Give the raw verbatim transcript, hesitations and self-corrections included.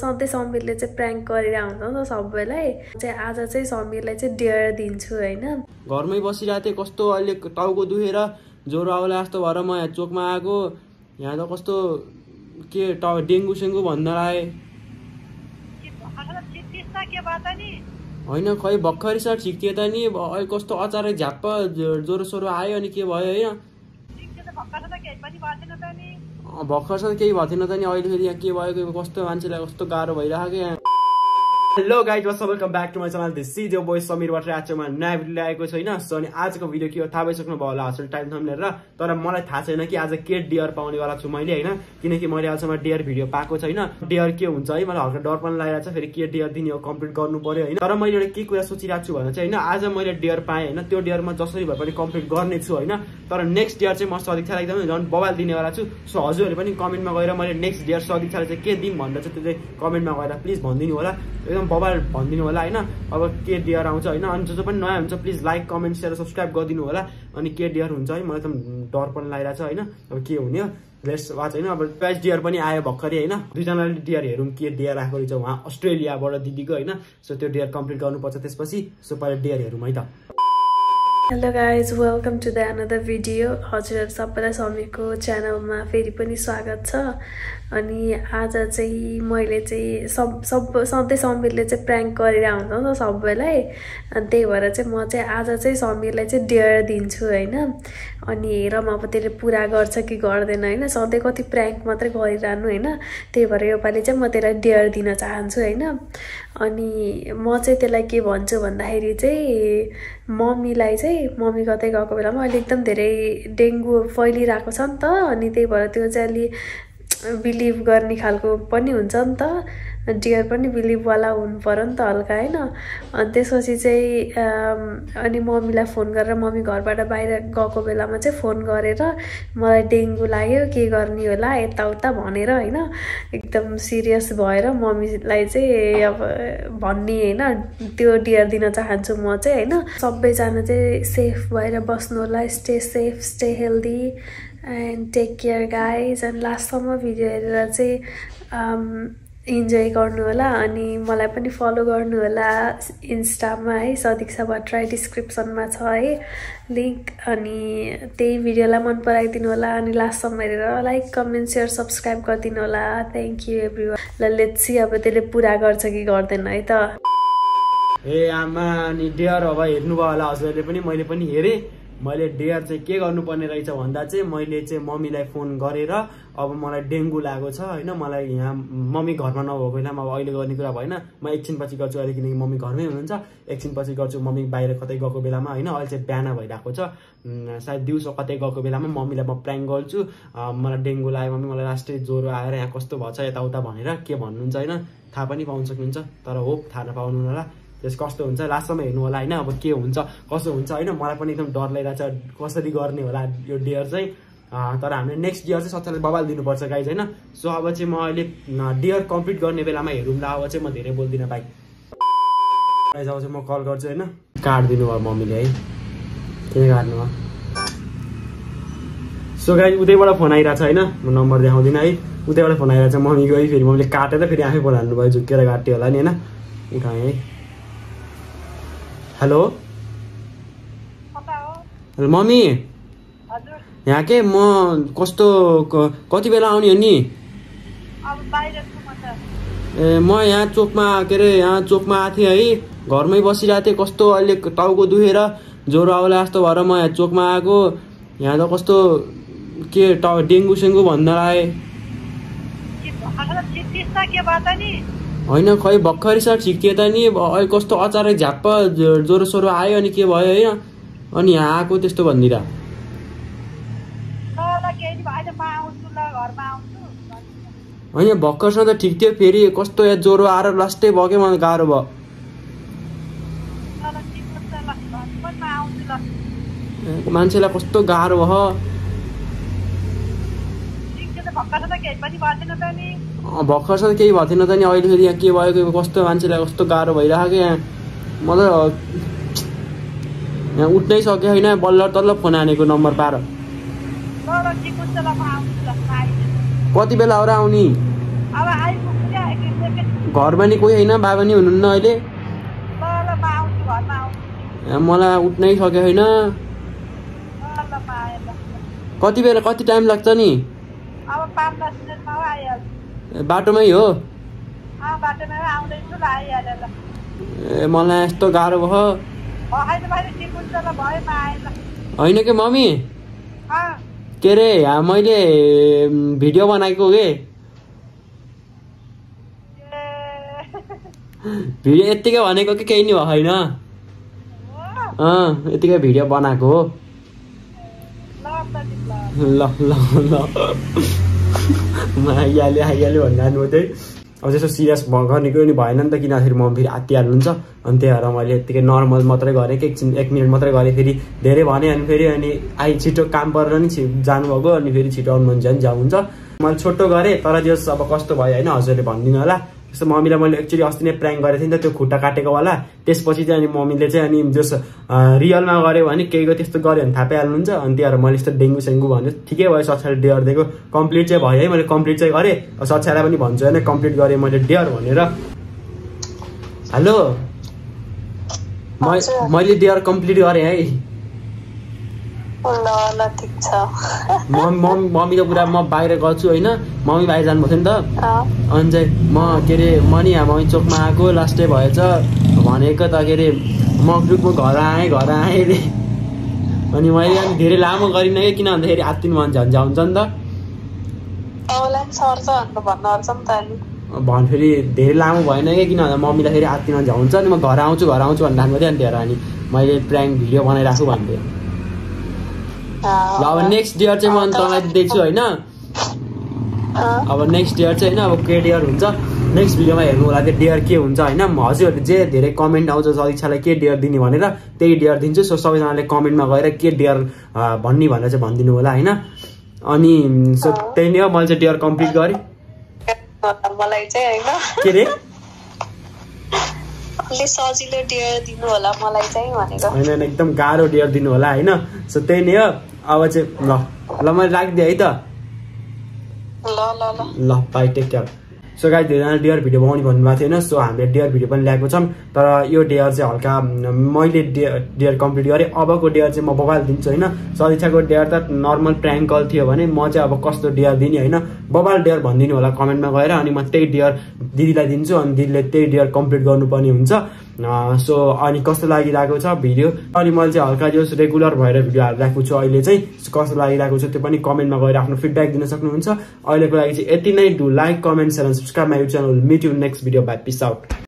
सधैँ समीरले चाहिँ प्र्याङ्क गरेर आउँछ नि त सबैलाई चाहिँ आज चाहिँ समीरलाई चाहिँ डेयर दिन्छु हैन। घरमै बसिरहेको थिएँ, कस्तो अहिले टाउको दुखेर ज्वरो आउला जस्तो भएर म यहाँ चोकमा आएको। यहाँ त कस्तो के टाउ डेङ्गु सेङ्गु भन्न लाए होइन, खै भर्खरै सर ठिक थियो त नि, अहिले कस्तो अचारै झ्याप्प ज्वरो सोरो आयो अनि के भयो होइन। भर्खर सर केही भएको थिएन त नि, अहिले फेरि यहाँ के भयो कस्तो मान्छेलाई कस्तो गाह्रो भइरहेको क्या यहाँ। Hello guys, what's up, welcome back to my channel. This is your boy Sameer Bhattarai. आज म नयाँ भिडियो ल्याएको छैन। सो अनि आजको भिडियो के हो थाहा भइसक्नु भयो होला हस्पिटल टाइम थम्बनेल र, तर मलाई थाहा छैन कि आज के डेयर पाउनेवाला छु मैले होइन, किनकि मैले अहिलेसम्म डेयर भिडियो पाएको छैन। डेयर के हुन्छ है, मलाई हल्का डर पनि लागिरहेको छ, फेरि के डेयर दिने हो, कम्प्लिट गर्नु पर्यो होइन। तर मैले एउटा के कुरा सोचिरहेको छु भने चाहिँ होइन, आज मैले डेयर पाएँ होइन, त्यो डेयर म जसरी भए पनि कम्प्लिट गर्ने छु होइन। तर नेक्स्ट डेयर चाहिँ म सदिच्छालाई एकदमै झन् बवाल दिनेवाला छु। सो हजुरहरूले पनि कमेन्टमा गएर मैले नेक्स्ट डेयर सदिच्छालाई चाहिँ के दिउँ भनेर चाहिँ त्यो चाहिँ कमेन्टमा गएर प्लिज भनिदिनु होला, एकदम बवाल भनिदिनु होला होइन। अब के डेयर आउँछ होइन, अनि जो जो पनि नयाँ हुन्छ please like comment share subscribe गरिदिनु होला। अनि के डेयर हुन्छ है, मलाई एकदम डर पनि लागिरहेको छ होइन, अब के हुने हो लेट्स वाच होइन। अब प्राइस डेयर पनि आयो भर्खरै होइन, दुईजनाले डेयर हेरौँ के डेयर आएको रहेछ उहाँ अस्ट्रेलियाबाट दिदीको होइन। सो त्यो डेयर कम्प्लिट गर्नुपर्छ त्यसपछि। सो पहिला डेयर हेरौँ है त। Hello guys, welcome to the another video. हजुरहरू सबैलाई समीरको च्यानलमा फेरि पनि स्वागत छ। अनि आज चाहिँ मैले चाहिँ सब सब सधैँ समीरले चाहिँ प्र्याङ्क गरेर आउँछ नि त सबैलाई, अनि त्यही भएर चाहिँ म चाहिँ आज चाहिँ समीरलाई चाहिँ डेयर दिन्छु होइन। अनि हेरौँ अब त्यसले पुरा गर्छ कि गर्दैन होइन, सधैँ कति प्र्याङ्क मात्रै गरिरहनु होइन। त्यही भएर योपालि चाहिँ म त्यसलाई डेयर दिन चाहन्छु होइन। अनि म चाहिँ त्यसलाई के भन्छु भन्दाखेरि चाहिँ मम्मीलाई चाहिँ मम्मी कतै गएको बेलामा अहिले एकदम धेरै डेङ्गु फैलिरहेको छ नि त, अनि त्यही भएर त्यो चाहिँ अलि बिलिभ गर्ने खालको पनि हुन्छ नि त, डेयर पनि बिलिभवाला हुनु पर्यो नि त हल्का होइन। अनि त्यसपछि चाहिँ अनि मम्मीलाई फोन गरेर मम्मी घरबाट बाहिर गएको बेलामा चाहिँ फोन गरेर मलाई डेङ्गु लाग्यो के गर्ने होला यताउता भनेर होइन, एकदम सिरियस भएर मम्मीलाई चाहिँ अब भन्ने होइन, त्यो डेयर दिन चाहन्छु म चाहिँ होइन। सबैजना चाहिँ सेफ भएर बस्नु होला, stay safe stay healthy and take care guys. And लास्टसम्म भिडियो हेरेर चाहिँ इन्जोय गर्नु होला। अनि मलाई पनि फलो गर्नु होला इन्स्टामा है, सदिक्षा भट्टराई डिस्क्रिप्सनमा छ है लिङ्क। अनि त्यही भिडियोलाई मन पराइदिनु होला, अनि लास्टसम्म हेरेर लाइक कमेन्ट सेयर सब्सक्राइब गरिदिनु होला। Thank you everyone. ल लेट्स सी अब त्यसले पुरा गर्छ कि गर्दैन है त। ए आमा, अनि डेयर अब हेर्नुभयो होला हजुरहरूले पनि, मैले पनि हेरेँ। मैले डेयर चाहिँ के गर्नुपर्ने रहेछ भन्दा चाहिँ मैले चाहिँ मम्मीलाई फोन गरेर अब मलाई डेङ्गु लागेको छ होइन, मलाई यहाँ मम्मी घरमा नभएको बेलामा अब अहिले गर्ने कुरा भएन, म एकछिन पछि गर्छु अहिले, किनकि मम्मी घरमै हुनुहुन्छ। एकछिन पछि गर्छु मम्मी बाहिर कतै गएको बेलामा होइन। अहिले चाहिँ बिहान भइरहेको छ, सायद दिउँसो कतै गएको बेलामा मम्मीलाई म प्र्याङ्क गर्छु, मलाई डेङ्गु लाग्यो मम्मी, मलाई लास्टै ज्वरो आएर यहाँ कस्तो भएको छ यताउता भनेर के भन्नुहुन्छ होइन। थाहा पनि पाउन सक्नुहुन्छ, तर होप थाहा नपाउनु होला, त्यस कस्तो हुन्छ लास्टसम्म हेर्नु होला होइन। अब के हुन्छ कस्तो हुन्छ होइन, मलाई पनि एकदम डर लागिरहेछ कसरी गर्ने होला यो डेयर चाहिँ। तर हामीले नेक्स्ट डेयर चाहिँ सच्चाइ बवाल दिनुपर्छ गाइज होइन। सो अब चाहिँ म अहिले डेयर कम्प्लिट गर्ने बेलामा हेरौँ ल, अब चाहिँ म धेरै बोल्दिनँ भाइ गाइज। अब चाहिँ म कल गर्छु होइन, काटिदिनु भयो मम्मीले है, के काट्नु भयो। सो गाइज उतैबाट फोन आइरहेको छ होइन, म नम्बर देखाउँदिनँ है, उतैबाट फोन आइरहेको छ मम्मी गई, फेरि मम्मीले काटेर फेरि आफै फोन हाल्नु भयो, झुकेर काट्यो होला नि होइन। उठाएँ है। हेलो हेलो मम्मी, यहाँ के म कस्तो कति बेला आउने हो नि? ए म यहाँ चोकमा के अरे यहाँ चोकमा आएको थिएँ है, घरमै बसिरहेको थिएँ, कस्तो अहिले टाउको दुखेर ज्वरो आउला जस्तो भएर म यहाँ चोकमा आएको। यहाँ त कस्तो के टाउ डेङ्गु सेङ्गु भन्न लाए होइन, खै भर्खरै सर ठिक थियो त नि, अहिले कस्तो अचारै झ्याप्प ज्वरो सोरो आयो अनि के भयो होइन, अनि यहाँ आएको त्यस्तो भनिदिएर होइन। भर्खरसँग त ठिक थियो, फेरि कस्तो यहाँ ज्वरो आएर लास्टै भयो क्या, मलाई गाह्रो भयो। मान्छेलाई कस्तो गाह्रो भयो, भर्खरसँग केही भएको थिएन त नि, अहिले फेरि यहाँ के भयो कस्तो मान्छेलाई कस्तो गाह्रो भइरहेको क्या यहाँ। मलाई यहाँ उठ्नै सक्यो होइन, बल्ल तल्ल फोन हानेको नम्बर पाएर। कति बेला हो र आउने? घरमा नि कोही होइन बाबा नि हुनुहुन्न अहिले मलाई उठ्नै सके होइन कति बेला कति टाइम लाग्छ नि बाटोमै हो ए मलाई यस्तो गाह्रो भयो होइन के मम्मी के अरे मैले भिडियो बनाएको के भिडियो यत्तिकै भनेको कि केही नि होइन अँ यत्तिकै भिडियो बनाएको हो ल ल ल म आइहाल्यो आइहाल्यो भन्नु चाहिँ अब त्यस्तो सिरियस गर्नेको नि भएन नि त किनखेरि म फेरि आत्तिहाल्नुहुन्छ अनि त्यही भएर मैले यत्तिकै नर्मल मात्रै गरेँ कि एकछिन एक मिनट मात्रै गरेँ फेरि धेरै भने अनि फेरि अनि आइ छिटो काम परेर नि जानुभएको अनि फेरि छिटो आउनु हुन्छ नि जाऊ हुन्छ मैले छोटो गरेँ तर जस अब कस्तो भयो होइन हजुरले भनिदिनु होला जस्तो मम्मीलाई मैले एक्चुअली अस्ति नै प्र्याङ्क गरेको थिएँ नि त त्यो खुट्टा काटेको वाला त्यसपछि चाहिँ अनि मम्मीले चाहिँ अनि जस रियलमा गऱ्यो भने केहीको त्यस्तो गऱ्यो भने थाहा पाइहाल्नुहुन्छ अनि त्यही भएर मैले यस्तो डेङ्गु सेङ्गु भन्यो ठिकै भयो सछाडि डेयर दिएको कम्प्लिट चाहिँ भयो है मैले कम्प्लिट चाहिँ गरेँ सछाडा पनि भन्छु होइन कम्प्लिट गरेँ मैले डेयर भनेर हेलो मैले डेयर कम्प्लिट गरेँ है मम्मी त पुरा म बाहिर गर्छु होइन मम्मी बाहिर जानुभएको थियो नि त अनि चाहिँ म के अरे म नि यहाँ मम्मी चोकमा आएको लास्टै भएछ भनेको त के अरे म ग्रुपमा घर आएँ घर आएँ अरे अनि मैले अनि धेरै लामो गरिनँ कि किन भन्दाखेरि आत्तिनु मन झन्झा हुन्छ नि त भन् फेरि धेरै लामो भएन कि किन भन्दा मम्मीलाई फेरि आत्तिनु मन हुन्छ अनि म घर आउँछु घर आउँछु भन्नु थाल्नु थियो अनि त्यही अनि मैले प्र्याङ्क भिडियो बनाइराख्छु भन्थेँ ल अब नेक्स्ट इयर चाहिँ म तँलाई दिँदैछु होइन अब नेक्स्ट इयर चाहिँ होइन अब के डियर हुन्छ नेक्स्ट भिडियोमा हेर्नु होला त्यो डियर के हुन्छ होइन हजुरहरूले जे धेरै कमेन्ट आउँछ इच्छालाई के डियर दिने भनेर त्यही डियर दिन्छु सो सबैजनाले कमेन्टमा गएर के डियर भन्ने भनेर चाहिँ भनिदिनु होला होइन अनि सो त्यही नै हो मैले चाहिँ डियर कम्प्लिट गरेँ मलाई चाहिँ होइन के अरे अलि सजिलो डियर दिनु होला मलाई चाहिँ भनेको होइन एकदम गाह्रो डियर दिनु होला होइन सो त्यही नै हो अब चाहिँ ल ल मैले राखिदिएँ है त ल ल ल ल bye take care so guys धेरैजना डियर भिडियो बनाउने भन्नुभएको थियो होइन सो हामीले डियर भिडियो पनि ल्याएको छौँ तर यो डियर चाहिँ हल्का मैले डियर डियर कम्प्लिट गरेँ अबको डियर चाहिँ म बबाल दिन्छु होइन सदिच्छाको डियर त नर्मल प्र्याङ्क कल थियो भने म चाहिँ अब कस्तो डियर दिने होइन बबाल डियर भनिदिनु होला कमेन्टमा गएर अनि म त्यही डियर दिदीलाई दिन्छु अनि दिदीले त्यही डियर कम्प्लिट गर्नुपर्ने हुन्छ सो अनि कस्तो लागिरहेको छ भिडियो अनि मैले चाहिँ हल्का जो रेगुलर भएर भिडियो हालिरहेको छु अहिले चाहिँ कस्तो लागिरहेको छ त्यो पनि कमेन्टमा गएर आफ्नो फिडब्याक दिन सक्नुहुन्छ अहिलेको लागि चाहिँ यति नै do like comment and subscribe my channel meet you next video bye peace out